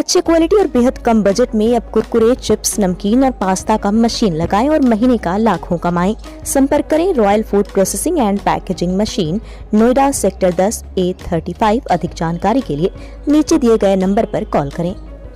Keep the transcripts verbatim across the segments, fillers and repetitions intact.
अच्छे क्वालिटी और बेहद कम बजट में अब कुरकुरे, चिप्स, नमकीन और पास्ता का मशीन लगाएं और महीने का लाखों कमाएं। संपर्क करें royal food processing and packaging machine, Noida sector दस ए थर्टी फाइव। अधिक जानकारी के लिए नीचे दिए गए नंबर पर कॉल करें।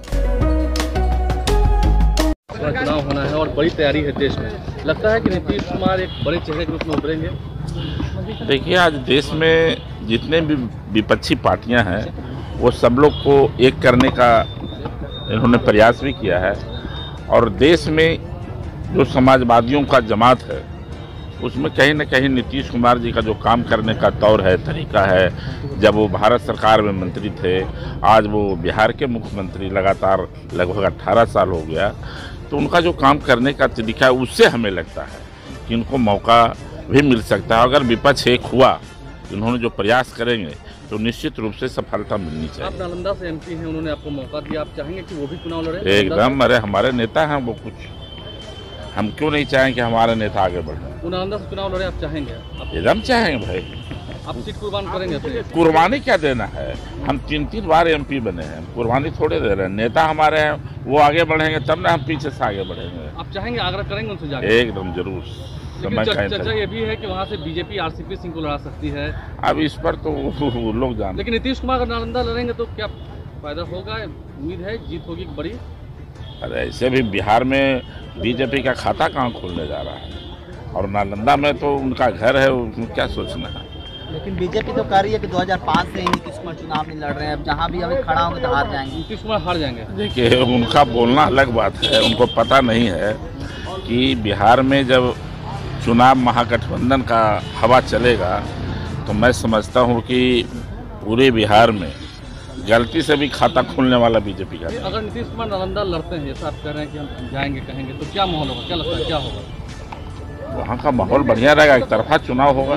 चुनाव होना है और बड़ी तैयारी है देश में, लगता है कि नीतीश कुमार एक बड़े चेहरे के रूप में उभरेंगे। देखिए, आज देश में जितने भी विपक्षी पार्टियां हैं वो सब लोग को एक करने का इन्होंने प्रयास भी किया है और देश में जो समाजवादियों का जमात है उसमें कहीं न कहीं नीतीश कुमार जी का जो काम करने का तौर है, तरीका है, जब वो भारत सरकार में मंत्री थे, आज वो बिहार के मुख्यमंत्री लगातार लगभग अट्ठारह साल हो गया, तो उनका जो काम करने का तरीका है उससे हमें लगता है कि इनको मौका भी मिल सकता है। अगर विपक्ष एक हुआ, इन्होंने जो प्रयास करेंगे तो निश्चित रूप से सफलता मिलनी चाहिए। आप नालंदा से एमपी हैं, उन्होंने आपको मौका दिया, आप चाहेंगे कि वो भी चुनाव लड़े? एकदम, अरे हमारे नेता हैं वो, कुछ हम क्यों नहीं चाहें कि हमारे नेता आगे बढ़े। वो नालंदा से चुनाव लड़े, आप चाहेंगे? एकदम चाहेंगे भाई। आप सीट कुर्बान करेंगे? कुर्बानी क्या देना है, हम तीन तीन बार एमपी बने हैं, कुर्बानी थोड़े दे रहे हैं। नेता हमारे हैं, वो आगे बढ़ेंगे तब ना हम पीछे से आगे बढ़ेंगे। आप चाहेंगे, आग्रह करेंगे उनसे जाके? एकदम जरूर। लेकिन चर्चा ये भी है कि वहाँ से बीजेपी आरसीपी सिंह को लड़ा सकती है। अब इस पर तो वो लोग जानते। लेकिन नीतीश कुमार अगर नालंदा लड़ेंगे तो क्या फायदा होगा? उम्मीद है जीत होगी बड़ी? अरे ऐसे भी बिहार में बीजेपी का खाता कहाँ खोलने जा रहा है, और नालंदा में तो उनका घर है, उसमें क्या सोचना है। लेकिन बीजेपी तो कह रही है कि दो हज़ार पाँच से ही नीतीश कुमार चुनाव नहीं लड़ रहे हैं, अब जहाँ भी अभी खड़ा होंगे तो हार जाएंगे। नीतीश कुमार हार जाएंगे? देखिए, उनका बोलना अलग बात है, उनको पता नहीं है कि बिहार में जब चुनाव महागठबंधन का हवा चलेगा तो मैं समझता हूँ कि पूरे बिहार में गलती से भी खाता खोलने वाला बीजेपी का। अगर नीतीश कुमार नालंदा लड़ते हैं, जैसा आप कह रहे हैं कि हम जाएंगे कहेंगे, तो क्या माहौल होगा? क्या लगता है क्या होगा? वहाँ का माहौल बढ़िया रहेगा, एक तरफा चुनाव होगा।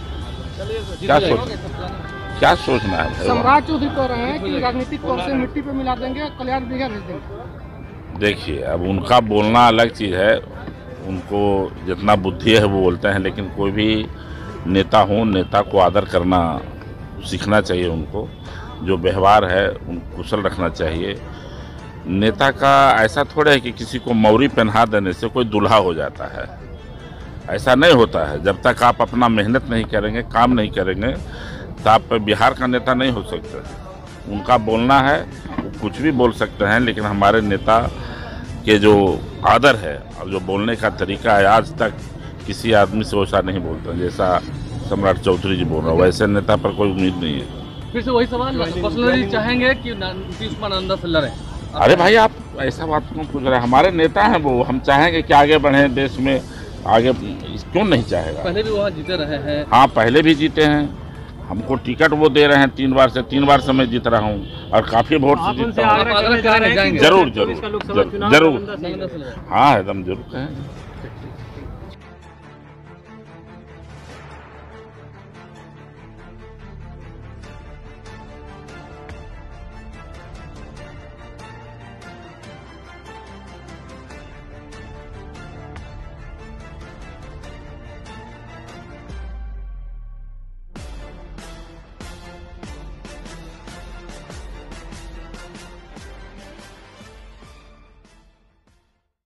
क्या सोच क्या सोचना है? सम्राट चौधरी कह रहे हैं कि राजनीतिक तौर से मिट्टी पे मिला देंगे, कल्याण बिघा भेज देंगे। देखिए, अब उनका बोलना अलग चीज़ है, उनको जितना बुद्धि है वो बोलते हैं, लेकिन कोई भी नेता हो, नेता को आदर करना सीखना चाहिए उनको, जो व्यवहार है उनको कुशल रखना चाहिए। नेता का ऐसा थोड़ा है कि किसी को मौरी पहना देने से कोई दूल्हा हो जाता है, ऐसा नहीं होता है। जब तक आप अपना मेहनत नहीं करेंगे, काम नहीं करेंगे, तो आप बिहार का नेता नहीं हो सकते। उनका बोलना है, वो कुछ भी बोल सकते हैं, लेकिन हमारे नेता के जो आदर है और जो बोलने का तरीका है, आज तक किसी आदमी से वैसा नहीं बोलते जैसा सम्राट चौधरी जी बोल रहा है, वैसे नेता पर कोई उम्मीद नहीं है। फिर से वही सवाल, पर्सनली चाहेंगे कि नीतीश कुमार नालंदा से लड़े? अरे भाई, आप ऐसा बात क्यों पूछ रहे हैं? हमारे नेता हैं वो, हम चाहेंगे कि आगे बढ़े, देश में आगे क्यों नहीं चाहेगा। पहले भी वहाँ जीते रहे हैं। हाँ, पहले भी जीते हैं, हमको टिकट वो दे रहे हैं, तीन बार से तीन बार से मैं जीत रहा हूँ और काफी वोट से जीतता हूँ। जरूर जरूर जरूर जरूर, हाँ एकदम जरूर कहें।